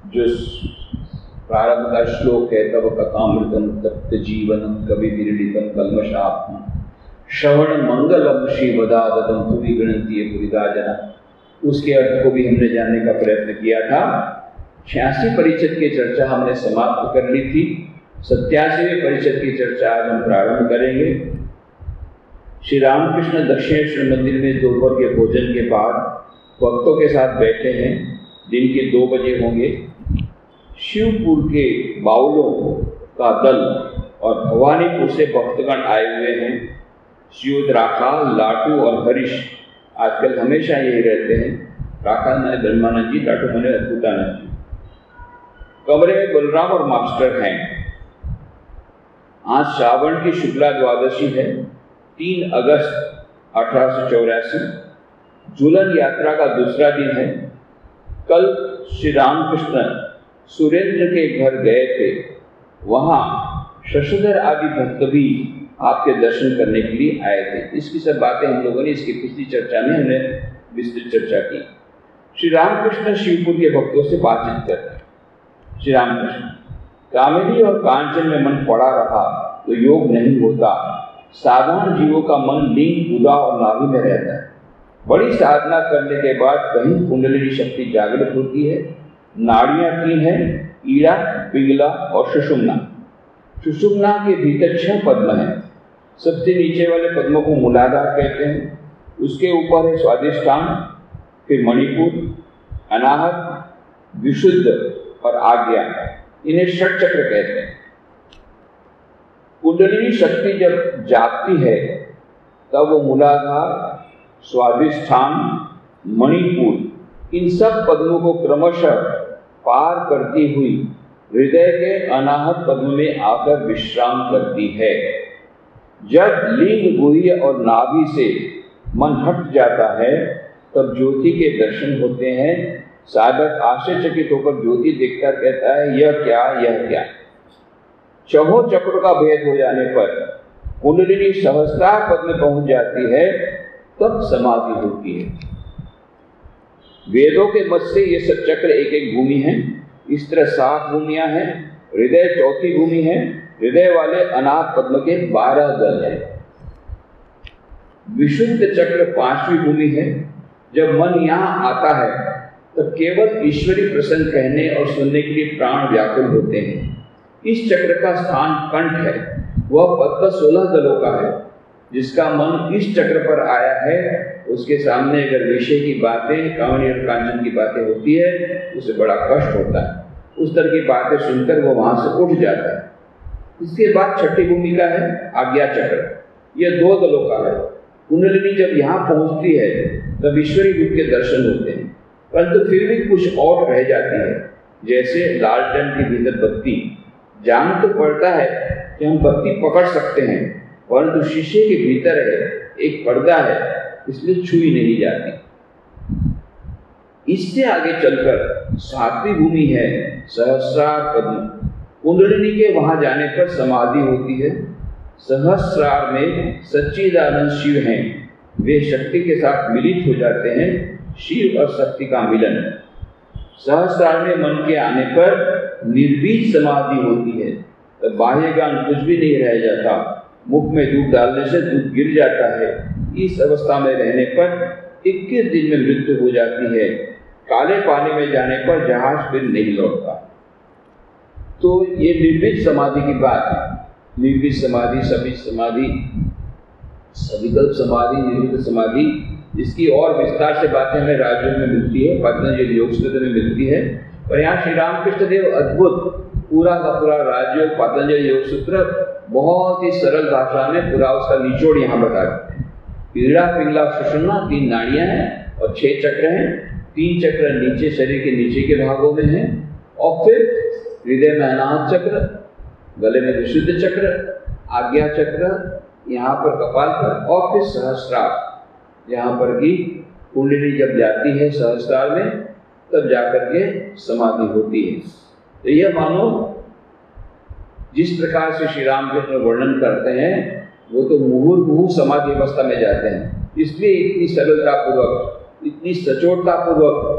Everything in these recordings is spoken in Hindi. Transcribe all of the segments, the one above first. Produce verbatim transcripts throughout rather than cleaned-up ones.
जो प्रारंभ का श्लोक है, तब कथामृतम तप्त जीवनम कवि विरलितम कल्मषात्म श्रवण मंगलम श्रीवदादतम पूरी गणती पुरिदा जना, उसके अर्थ को भी हमने जानने का प्रयत्न किया था। छियासी परिषद की चर्चा हमने समाप्त कर ली थी। सत्यासीवें परिषद की चर्चा आज हम प्रारंभ करेंगे। श्री रामकृष्ण दक्षिणेश्वर मंदिर में दोपहर के भोजन के बाद भक्तों के साथ बैठे हैं। दिन के दो बजे होंगे। शिवपुर के बाउलों का दल और भवानीपुर से भक्तगण आए हुए हैं। शिव, राखाल, लाटू और हरीश आजकल हमेशा यही रहते हैं। राखाल मैंने ब्रह्मानंद जी, लाटू मैंने अद्भुतानंद जी। कमरे में बलराम और मास्टर हैं। आज श्रावण की शुक्ला द्वादशी है, तीन अगस्त अठारह सौ चौरासी। झूलन यात्रा का दूसरा दिन है। कल श्री रामकृष्ण सुरेंद्र के घर गए थे। वहाँ शशधर आदि भक्त भी आपके दर्शन करने के लिए आए थे। इसकी सब बातें हम लोगों ने इसकी पिछली चर्चा में हमने विस्तृत चर्चा की। श्री रामकृष्ण शिवपुर के भक्तों से बातचीत करते हैं। श्री रामकृष्ण, कामिनी और कांचन में मन पड़ा रहा तो योग नहीं होता। साधारण जीवों का मन लिंग, गुदा और नाभि में रहता है। बड़ी साधना करने के बाद कहीं कुंडलिनी शक्ति जागृत होती है। नाड़ियां तीन हैं, ईड़ा, पिंगला और सुषुम्ना। सुषुम्ना के भीतर छह पद्म हैं। सबसे नीचे वाले पद्मों को मूलाधार कहते हैं। उसके ऊपर है स्वादिष्ठान, फिर मणिपुर, अनाहत, विशुद्ध और आज्ञा। इन्हें षट चक्र कहते हैं। कुंडलिनी शक्ति जब जागती है तब वो मूलाधार, स्वादिष्ठान, मणिपुर इन सब पद्मों को क्रमशः पार करती हुई हृदय के अनाहत पद्म में आकर विश्राम करती है। जब लिंग, गुह्य और नाभि से मन हट जाता है तब ज्योति के दर्शन होते हैं। साधक आश्चर्यचकित होकर ज्योति देखता कहता है, यह क्या, यह क्या। चौहों चक्र का भेद हो जाने पर कुंडलिनी सहस्त्रार पद में पहुंच जाती है, तब समाधि होती है। वेदों के मत से ये सब चक्र एक एक भूमि है। इस तरह सात भूमियां हैं। हृदय चौथी भूमि है। हृदय वाले अनाथ पद्म के बारह दल हैं। विशुद्ध चक्र पांचवी भूमि है। जब मन यहाँ आता है तब केवल ईश्वरी प्रसंग कहने और सुनने के लिए प्राण व्याकुल होते हैं। इस चक्र का स्थान कंठ है। वह पद्म सोलह दलों का है। जिसका मन इस चक्र पर आया है उसके सामने अगर विषय की बातें, कामनी और कांचन की बातें होती है, उसे बड़ा कष्ट होता है। उस तरह की बातें सुनकर वो वहां से उठ जाता है। इसके बाद छठी भूमिका है आज्ञा चक्र। यह दो दलों का है। कुंडलिनी जब यहाँ पहुंचती है तब ईश्वरी रूप के दर्शन होते हैं, परंतु फिर भी कुछ और रह जाती है। जैसे लालटेन के भीतर बत्ती, जान तो पड़ता है कि हम बत्ती पकड़ सकते हैं, परंतु शीशे के भीतर है एक पर्दा है, इसलिए छुई नहीं जाती। इससे आगे चलकर सातवीं भूमि है सहस्रार पद्म। कुंडलिनी के वहां जाने पर समाधि होती है। सहस्रार में सच्चिदानंद शिव हैं। वे शक्ति के साथ मिलित हो जाते हैं। शिव और शक्ति का मिलन। सहस्रार में मन के आने पर निर्बीज समाधि होती है। तब बाह्य ज्ञान कुछ भी नहीं रह जाता। मुख में दूध डालने से दूध गिर जाता है। इस अवस्था में रहने पर इक्कीस दिन में मृत्यु हो जाती है। काले पानी में जाने पर जहाज फिर नहीं लौटता। तो ये निर्बीज समाधि की बात है। निर्बीज समाधि, सभी समाधि, सविकल्प समाधि, निर्विकल्प समाधि, इसकी और विस्तार से बातें हमें राज्यों में मिलती है, पतंजलि योग सूत्र में मिलती है। और यहाँ श्री रामकृष्ण देव अद्भुत पूरा का पूरा राजयोग पतंजलि योग सूत्र बहुत ही सरल भाषा में पूरा उसका निचोड़ यहाँ बता देते हैं। पीड़ा, पिंगला, सुषुम्ना तीन नाड़ियां हैं और छह चक्र हैं। तीन चक्र नीचे शरीर के नीचे के भागों में हैं और फिर हृदय में अनाहत चक्र, गले में विशुद्ध चक्र, आज्ञा चक्र, यहाँ पर कपाल पर, और फिर सहस्रार यहाँ पर की कुंडली जब जाती है सहस्रार में तब जाकर के समाधि होती है। तो यह मानो जिस प्रकार से श्री रामकृष्ण वर्णन करते हैं वो तो मुहुर्मुहु समाधि अवस्था में जाते हैं। इसलिए इतनी सरलता पूर्वक, इतनी सचोटता पूर्वक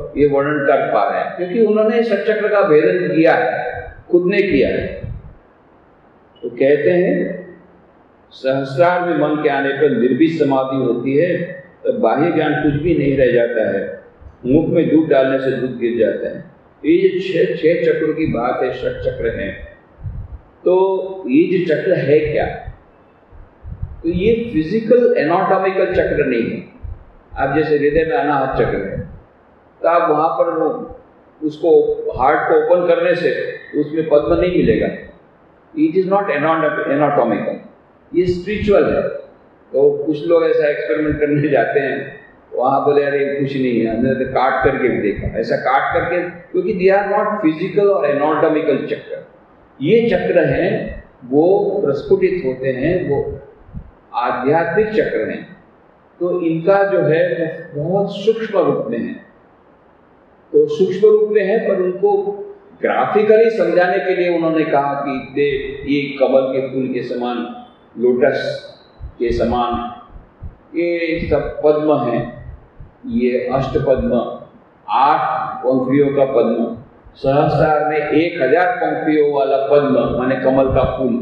ये वर्णन कर पा रहे हैं, क्योंकि उन्होंने षटचक्र का भेदन किया है, खुद ने किया है। तो कहते हैं सहस्रार में मन के आने पर निर्भीक समाधि होती है, तो बाह्य ज्ञान कुछ भी नहीं रह जाता है, मुख में दूध डालने से दूध गिर जाता है। ये जो छह छह चक्रों की बात है, षट चक्र है, तो ये जो चक्र है क्या, तो ये फिजिकल एनाटॉमिकल चक्र नहीं है। आप जैसे हृदय में अनाहत चक्र है, तो आप वहां पर वो उसको हार्ट को ओपन करने से उसमें पद्म नहीं मिलेगा। इट इज नॉट एनाटॉमिकल, ये स्पिरिचुअल है। तो कुछ लोग ऐसा एक्सपेरिमेंट करने जाते हैं, वहां बोले अरे कुछ नहीं है, हमने तो काट करके भी देखा, ऐसा काट करके, क्योंकि दे आर नॉट फिजिकल और एनाटॉमिकल चक्र। ये चक्र हैं वो प्रस्फुटित होते हैं, वो आध्यात्मिक चक्र हैं। तो इनका जो है वो बहुत सूक्ष्म रूप में है, तो सूक्ष्म रूप में है, पर उनको ग्राफिकली समझाने के लिए उन्होंने कहा कि दे ये कमल के फूल के समान, लोटस के समान, ये सब पद्म है, ये अष्ट पद्म, आठ पंखुड़ियों का पद्म, सहस्रार में एक हजार पंखुड़ियों वाला पद्म माने कमल का फूल।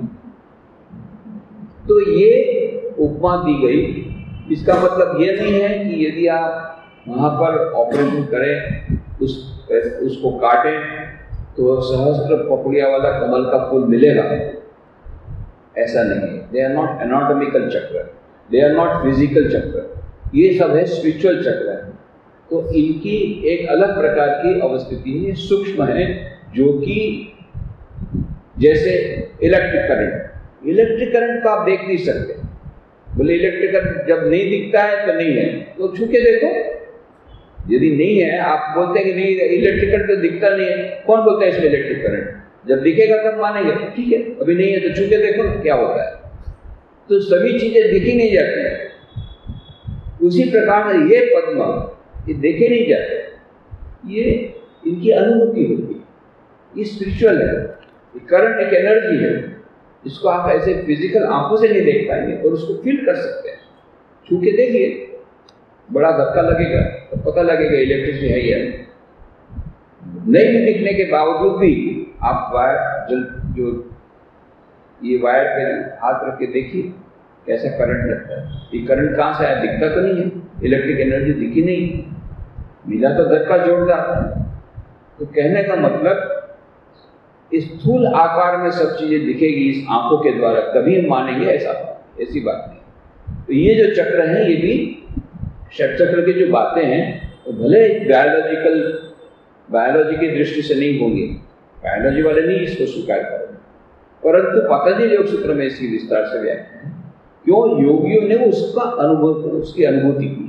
तो ये उपमा दी गई। इसका मतलब ये नहीं है कि यदि आप वहाँ पर ऑपरेशन करें, उस उसको काटें तो सहस्त्र पपड़िया वाला कमल का फूल मिलेगा, ऐसा नहीं है। दे आर नॉट एनाटॉमिकल चक्र, दे आर नॉट फिजिकल चक्र, ये सब है स्पिरिचुअल चक्र है। तो इनकी एक अलग प्रकार की अवस्थिति है, सूक्ष्म है, जो कि जैसे इलेक्ट्रिक करंट, इलेक्ट्रिक करंट को आप देख नहीं सकते। बोले इलेक्ट्रिक करंट जब नहीं दिखता है तो नहीं है, तो छू के देखो, यदि नहीं है, आप बोलते हैं कि नहीं इलेक्ट्रिक करंट तो दिखता नहीं है, कौन बोलता है इसमें इलेक्ट्रिक करंट, जब दिखेगा तब मानेंगे, ठीक है, अभी नहीं है तो छू के देखो ना क्या होता है। तो सभी चीजें दिखी नहीं जाती हैं। उसी प्रकार ये पद्म ये देखे नहीं जाते, ये इनकी अनुभूति होती है, ये स्पिरिचुअल है। ये करंट एक एनर्जी है, इसको आप ऐसे फिजिकल आंखों से नहीं देख पाएंगे, और उसको फील कर सकते हैं। छू के देखिए, बड़ा धक्का लगेगा तो पता लगेगा इलेक्ट्रिसिटी है या नहीं भी दिखने के बावजूद भी आप वायर जो ये वायर पे हाथ रख के देखिए कैसा करंट लगता है। ये करंट कहाँ से आया, दिखता तो नहीं है, इलेक्ट्रिक एनर्जी दिखी नहीं, मिला तो धक्का जोरदार। तो कहने का मतलब इस स्थूल आकार में सब चीजें दिखेगी इस आंखों के द्वारा, कभी हम मानेंगे ऐसा, ऐसी बात नहीं। तो ये जो चक्र है, ये भी षट चक्र की जो बातें हैं वो तो भले बायोलॉजिकल बायोलॉजी की दृष्टि से नहीं होंगे, बायोलॉजी वाले नहीं इसको स्वीकार करेंगे, परंतु पतंजलि योग सूत्र में इसकी विस्तार से व्याख्या है। क्यों? योगियों ने उसका अनुभव, उसकी अनुभूति की।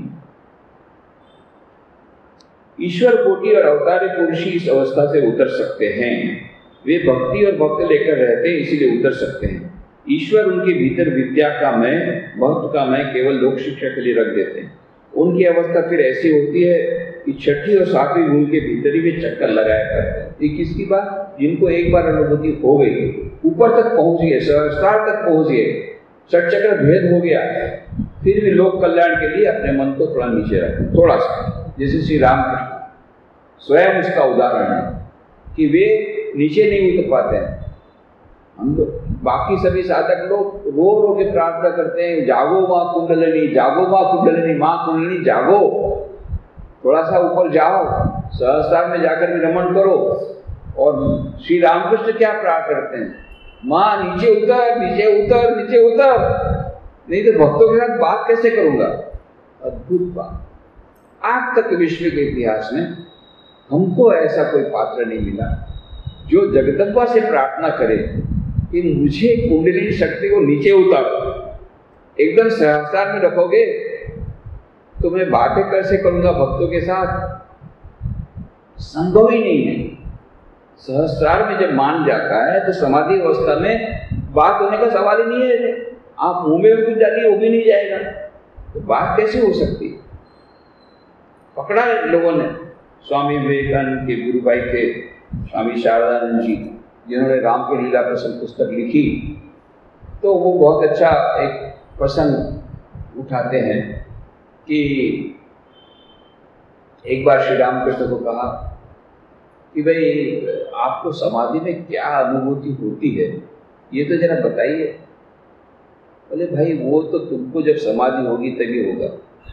ईश्वर कोटि और अवतारी पुरुष इस अवस्था से उतर सकते हैं। वे भक्ति और भक्त लेकर रहते हैं, इसीलिए उतर सकते हैं। ईश्वर उनके भीतर विद्या का मैं, भक्त का मैं केवल लोक शिक्षा के लिए रख देते हैं। उनकी अवस्था फिर ऐसी होती है कि छठी और सातवीं गुण के भीतर ही वे चक्कर लगाया करते हैं। ये किसकी बात? जिनको एक बार अनुभूति हो गई, ऊपर तक पहुंच गए, सहस्रार तक पहुंच गए, षट चक्र भेद हो गया, फिर भी लोक कल्याण के लिए अपने मन को थोड़ा नीचे रखें, थोड़ा सा। जैसे श्री रामकृष्ण स्वयं उसका उदाहरण है कि वे नीचे नहीं उतर पाते हैं। हम तो बाकी सभी साधक लोग रो रो के प्रार्थना करते हैं, जागो माँ कुंडलिनी, जागो माँ कुंडलिनी, माँ कुंडलिनी जागो, थोड़ा सा ऊपर जाओ, सहस्रार में जाकर भी रमण करो। और श्री रामकृष्ण क्या प्रार्थना करते हैं? माँ नीचे उतर, नीचे उतर, नीचे उतर, नहीं तो भक्तों के साथ बात कैसे करूंगा। अद्भुत बात। आज तक विश्व के इतिहास में हमको ऐसा कोई पात्र नहीं मिला जो जगदम्बा से प्रार्थना करे कि मुझे कुंडलिनी शक्ति को नीचे उतार, एकदम सहस्रार में रखोगे तो मैं बातें कैसे करूंगा भक्तों के साथ? संभव ही नहीं है। सहस्रार में जब मान जाता है तो समाधि अवस्था में बात होने का सवाल ही नहीं है। आप मुंह में भी कुछ डालिए वो भी नहीं जाएगा, तो बात कैसे हो सकती? पकड़ा है लोगों ने। स्वामी विवेकानंद के गुरु भाई थे स्वामी शारदानंद जी, जिन्होंने राम की लीला प्रसंग पुस्तक लिखी, तो वो बहुत अच्छा एक प्रसंग उठाते हैं कि एक बार श्री रामकृष्ण को कहा कि भाई आपको समाधि में क्या अनुभूति होती है, ये तो जरा बताइए। बोले भाई वो तो तुमको जब समाधि होगी तभी होगा।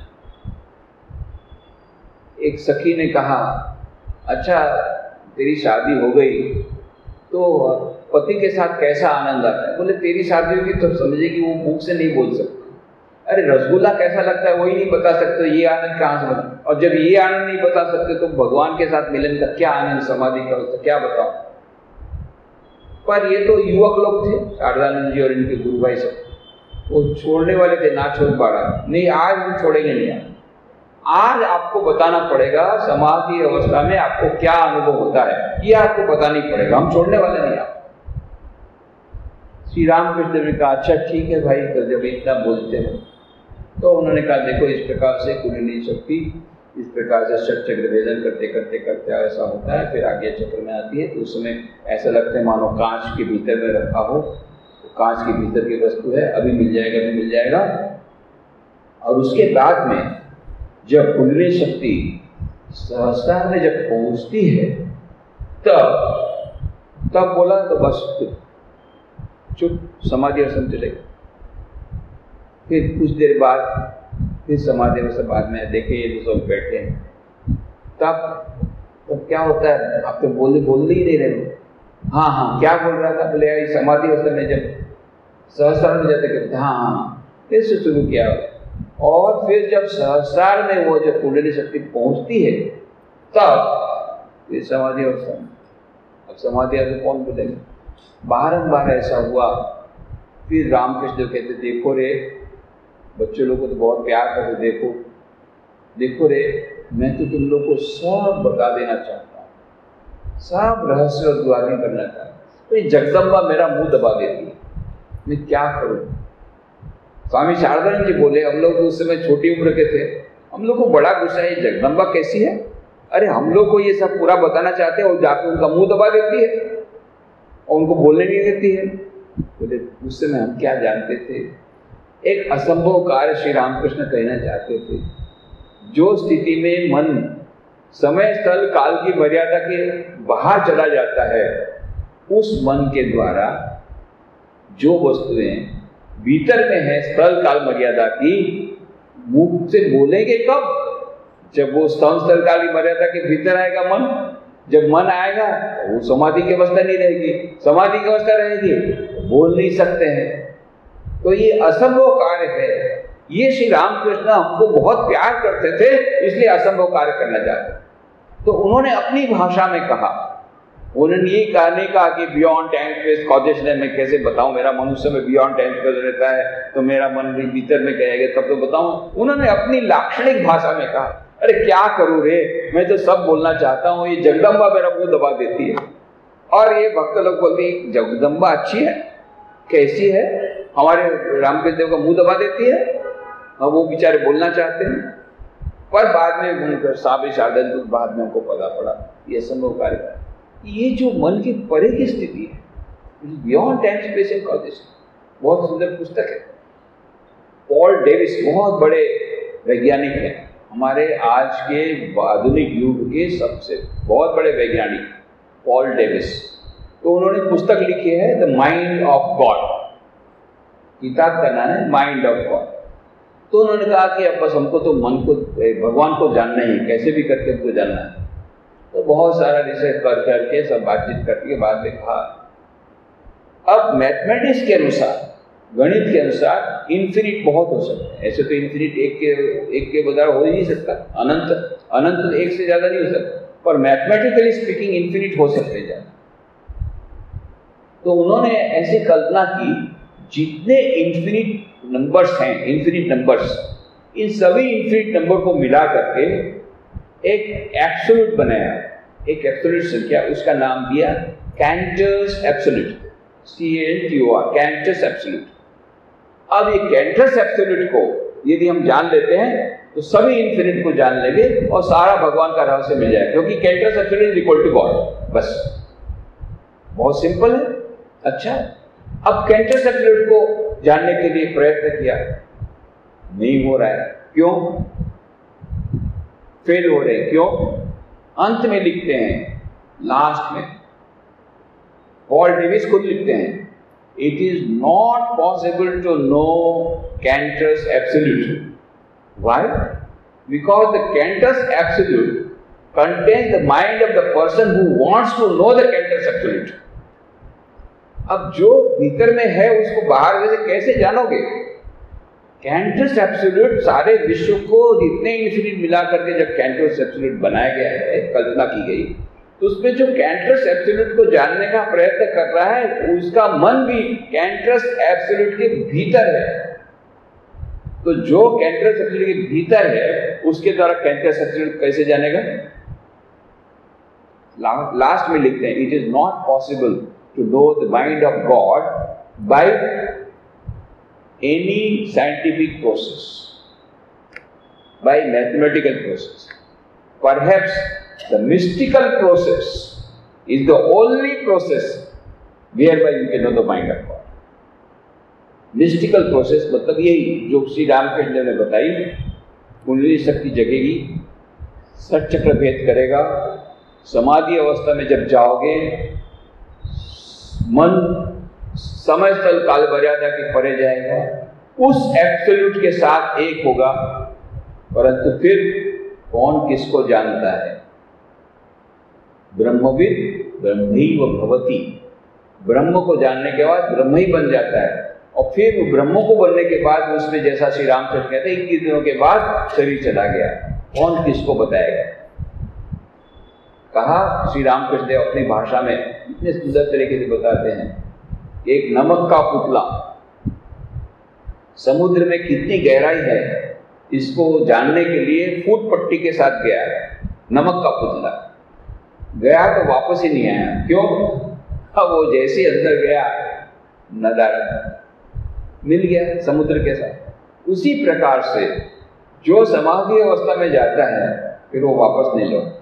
एक सखी ने कहा अच्छा तेरी शादी हो गई तो पति के साथ कैसा आनंद आता है? बोले तेरी शादी होगी तो समझेगी वो मुंह से नहीं बोल सकती। अरे रसगुल्ला कैसा लगता है वही नहीं बता सकते, ये आनंद कहाँ से बना? और जब ये आनंद नहीं बता सकते तो भगवान के साथ मिलन का क्या आनंद, समाधि का तो क्या बताओ। पर ये तो युवक लोग थे, शारदानंद जी और इनके गुरु भाई सब, वो छोड़ने वाले थे, ना छोड़ पा रहा। नहीं आज हम छोड़ेंगे नहीं, आज आपको बताना पड़ेगा समाधि अवस्था में आपको क्या अनुभव होता है, ये आपको बताना ही पड़ेगा, हम छोड़ने वाले नहीं आप। श्री रामकृष्ण ने कहा अच्छा ठीक है भाई, तो जब इतना बोलते हैं तो उन्होंने कहा देखो इस प्रकार से कुंडलिनी शक्ति इस प्रकार से षट चक्र भेदन करते करते करते ऐसा होता है, फिर आगे चक्र में आती है तो उस समय ऐसा लगता है मानो कांच के भीतर में रखा हो, तो कांच के भीतर की वस्तु है, अभी मिल जाएगा अभी मिल जाएगा। और उसके बाद में जब कुंडलिनी शक्ति सहस्त्रार में जब पहुंचती है तब तब बोला तो बस चुप, समाधि अवस्था चले गए। फिर कुछ देर बाद फिर समाधि अवस्था बाद में देखे ये तो सब बैठे हैं, तब तब क्या होता है आप तो बोल बोल ही नहीं रहे। हाँ हाँ क्या बोल रहा था? बोले यार समाधि अवस्था में जब सहस्रार में जाते करते हाँ हाँ फिर से शुरू किया। और फिर जब सहस्रार में वो जब कुंडलिनी शक्ति पहुंचती है तब फिर समाधि अवस्था में, अब समाधि अवस्था कौन बोलेंगे? बारंबार ऐसा हुआ। फिर रामकृष्ण कहते देखो रे बच्चों लोग को तो बहुत प्यार करते, देखो देखो रे मैं तो तुम लोग को सब बता देना चाहता हूँ, सब रहस्य और द्वारी करना चाहता हूँ, तो ये जगदम्बा मेरा मुंह दबा देती है, मैं क्या करूँ? स्वामी शारदानंद जी बोले हम लोग उस समय छोटी उम्र के थे, हम लोग को बड़ा गुस्सा है जगदम्बा कैसी है, अरे हम लोग को ये सब पूरा बताना चाहते हैं और जाकर उनका मुंह दबा देती है और उनको बोलने नहीं देती है। बोले उस समय हम क्या जानते थे, एक असंभव कार्य श्री रामकृष्ण कहना चाहते थे। जो स्थिति में मन समय स्थल काल की मर्यादा के बाहर चला जाता है, उस मन के द्वारा जो वस्तुएं भीतर में है स्थल काल मर्यादा की, मुख से बोलेंगे कब? जब वो स्थल स्थल काल की मर्यादा के भीतर आएगा मन, जब मन आएगा वो समाधि की अवस्था नहीं रहेगी, समाधि की अवस्था रहेगी बोल नहीं सकते हैं। तो ये असंभव कार्य है, ये श्री रामकृष्ण हमको बहुत प्यार करते थे इसलिए असंभव कार्य करना चाहते। तो उन्होंने अपनी भाषा में कहा, उन्होंने ये कहा नहीं कहा कि बियॉन्ड टाइम स्पेस कॉजेशन मैं कैसे बताऊं, मेरा मनुष्य में बियॉन्ड टाइम स्पेस रहता है तो मेरा मन भी भीतर में कहेगा तब तो बताऊं। उन्होंने अपनी लाक्षणिक भाषा में कहा अरे क्या करूं रे, मैं तो सब बोलना चाहता हूं, ये जगदम्बा मेरा मुंह दबा देती है। और ये भक्त लोग बोलते हैं जगदम्बा अच्छी है, कैसी है? हमारे रामकृष्ण देव का मुंह दबा देती है, और वो बेचारे बोलना चाहते हैं। पर बाद में उनका साबे शारदन बाद में उनको पता पड़ा ये असंभव कार्य है। ये जो मन की परे की स्थिति है, beyond time space and causation, बहुत सुंदर पुस्तक है। पॉल डेविस बहुत बड़े वैज्ञानिक हैं, हमारे आज के आधुनिक युग के सबसे बहुत बड़े वैज्ञानिक पॉल डेविस। तो उन्होंने पुस्तक लिखी है द माइंड ऑफ गॉड, किताब का नाम है माइंड ऑफ गॉड। तो उन्होंने कहा कि अब बस हमको तो मन को भगवान को जानना ही, कैसे भी करके हमको जानना है। तो बहुत सारा रिसर्च कर करके सब बातचीत करके बाद में कहा अब मैथमेटिक्स के अनुसार, गणित के अनुसार इन्फिनिट बहुत हो सकता है। ऐसे तो इन्फिनिट एक के एक के बजाय हो ही नहीं सकता, अनंत अनंत तो एक से ज्यादा नहीं हो सकता, पर मैथमेटिकली स्पीकिंग इन्फिनिट हो सकते हैं। तो उन्होंने ऐसी कल्पना की जितने इन्फिनिट नंबर्स हैं, इन्फिनिट नंबर्स, इन सभी इन्फिनिट नंबर को मिला करके एक एब्सोल्यूट बनाया, एक एब्सोल्यूट संख्या, उसका नाम दिया Cantor's absolute, C N T O R, Cantor's absolute. अब ये कैंटर्स एब्सोल्यूट को यदि हम जान लेते हैं तो सभी इन्फिनिट को जान लेंगे और सारा भगवान का रहस्य मिल जाएगा, क्योंकि Cantor's absolute is equal to God. बस बहुत सिंपल है। अच्छा, अब कैंटर्स एब्सोल्यूट को जानने के लिए प्रयत्न किया, नहीं हो रहा है। क्यों? फेल हो रहे हैं। क्यों? अंत में लिखते हैं, लास्ट में पॉल डेविस खुद लिखते हैं, it is not possible to know Cantor's absolute. Why? Because the Cantor's absolute contains the mind of the person who wants to know the Cantor's absolute. अब जो भीतर में है उसको बाहर से कैसे जानोगे? Cantor's absolute सारे विश्व को जितने इन्फिनिट मिला करके जब Cantor's absolute बनाया गया है, कल्पना की गई, तो उसमें जो Cantor's absolute को जानने का प्रयत्न कर रहा है उसका मन भी Cantor's absolute के भीतर है। तो जो Cantor's absolute के भीतर है उसके द्वारा Cantor's absolute कैसे जानेगा? लास्ट में लिखते हैं, it is not possible to know the mind of God by any scientific process, by mathematical process. Perhaps the mystical process is the only process whereby you can know the mind of God. Mystical process मतलब यही जो श्री रामकृष्ण ने बताई, कुंडली शक्ति जगेगी, सत चक्र भेद करेगा, समाधि अवस्था में जब जाओगे मन समय स्थल काल मर्यादा के परे जाएगा, उस एब्सोल्यूट के साथ एक होगा। परंतु फिर कौन किसको जानता है? ब्रह्मविद ब्रह्मैव भवति। ब्रह्म को जानने के बाद ब्रह्म ही बन जाता है, और फिर ब्रह्म को बनने के बाद उसमें जैसा श्री रामकृष्ण कहते हैं इक्कीस दिनों के बाद शरीर चला गया। कौन किसको बताएगा? कहा श्री रामकृष्ण देव अपनी भाषा में इतने सुंदर तरीके से बताते हैं, एक नमक का पुतला समुद्र में कितनी गहराई है इसको जानने के लिए फूट पट्टी के साथ गया है। नमक का पुतला गया तो वापस ही नहीं आया। क्यों? अब वो जैसे अंदर गया नदारा मिल गया समुद्र के साथ। उसी प्रकार से जो समाधि अवस्था में जाता है फिर वो वापस नहीं लौटता।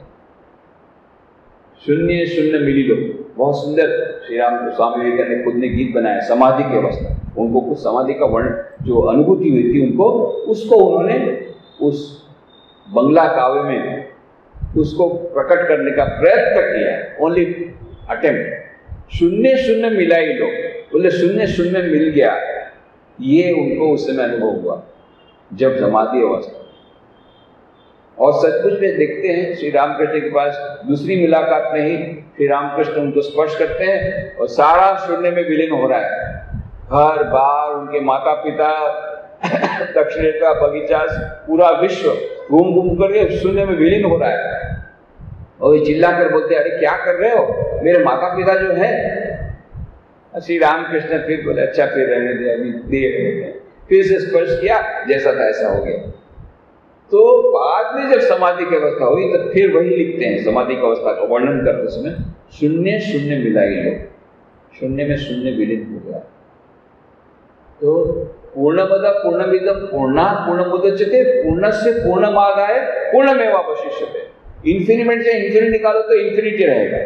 शून्य शून्य मिली लो, बहुत सुंदर श्री राम स्वामी विवेकानंद ने खुद ने गीत बनाया समाधि की अवस्था। उनको कुछ समाधि का वर्ण जो अनुभूति हुई थी उनको, उसको उन्होंने उस बंगला काव्य में उसको प्रकट करने का प्रयत्न किया, ओनली अटेम्प्ट। शून्य शून्य मिला ही लो, बोले शून्य शून्य मिल गया, ये उनको उस समय अनुभव हुआ जब समाधि अवस्था। और सचमुच में देखते हैं श्री रामकृष्ण के पास दूसरी मुलाकात में ही श्री रामकृष्ण उनको स्पर्श करते हैं और सारा शून्य में विलीन हो रहा है। हर बार उनके माता पिता दक्षिण का बगीचा पूरा विश्व घूम घूम करके शून्य में विलीन हो रहा है, और ये चिल्ला कर बोलते अरे क्या कर रहे हो, मेरे माता पिता जो है। श्री रामकृष्ण फिर बोले अच्छा फिर रहने दे, अभी दे। फिर से स्पर्श किया, जैसा था ऐसा हो गया। तो बाद में जब समाधि की अवस्था हुई तो फिर वही लिखते हैं, समाधि की अवस्था का वर्णन करते समय शून्य शून्य मिलाई लो, शून्य में शून्य विलीन हो गया। तो पूर्णमद पूर्णमिदं पूर्णात् पूर्णमुदच्यते पूर्णस्य पूर्णमादाय पूर्णमेवावशिष्यते। इन्फिनिट से इन्फिनिट निकालो तो इन्फिनिटी रहेगा,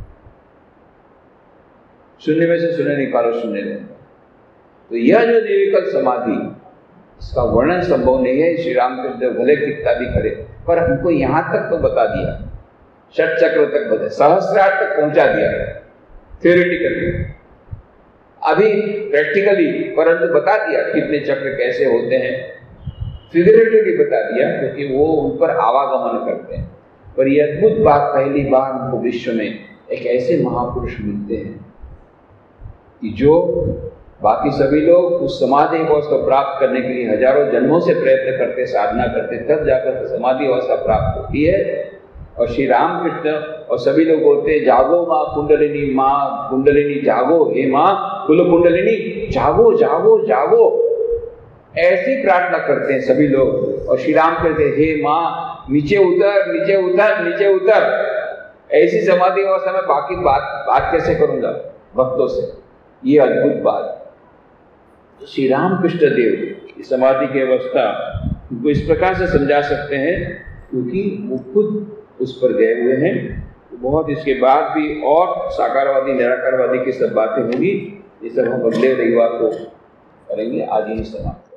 शून्य में से शून्य निकालो शून्य रहेगा। तो यह जो निर्विकल्प समाधि, इसका वर्णन संभव नहीं है। श्री रामकृष्ण देव भले कितना भी करे, पर हमको यहाँ तक तो बता दिया, षट चक्र तक बता, सहस्रार्थ तक पहुंचा दिया थ्योरेटिकली, अभी प्रैक्टिकली परंतु बता दिया कितने चक्र कैसे होते हैं, फिगरेटिवली बता दिया क्योंकि वो उन पर आवागमन करते हैं। पर यह अद्भुत बात, पहली बार हमको विश्व में एक ऐसे महापुरुष मिलते हैं कि जो बाकी सभी लोग उस समाधि अवस्था प्राप्त करने के लिए हजारों जन्मों से प्रयत्न करते, साधना करते, तब जाकर समाधि अवस्था प्राप्त होती है। और श्री रामकृष्ण और सभी लोग बोलते हैं जागो माँ कुंडलिनी, माँ कुंडलिनी जागो, हे माँ कुल कुंडलिनी जागो जागो जागो, ऐसी प्रार्थना करते हैं सभी लोग। और श्री राम कहते हैं हे माँ नीचे उतर नीचे उतर नीचे उतर। ऐसी समाधि अवस्था में बाकी बात बात कैसे करूंगा भक्तों से? ये अद्भुत बात श्री रामकृष्ण देव इस समाधि की अवस्था को इस प्रकार से समझा सकते हैं क्योंकि वो खुद उस पर गए हुए हैं। बहुत इसके बाद भी और साकारवादी निराकारवादी की सब बातें होंगी, ये सब हम अगले रविवार को करेंगे। आज ही समाप्त।